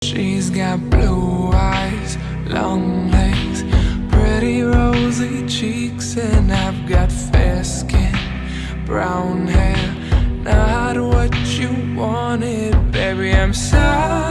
She's got blue eyes, long legs, pretty rosy cheeks, and I've got fair skin, brown hair. Not what you wanted, baby, I'm sorry.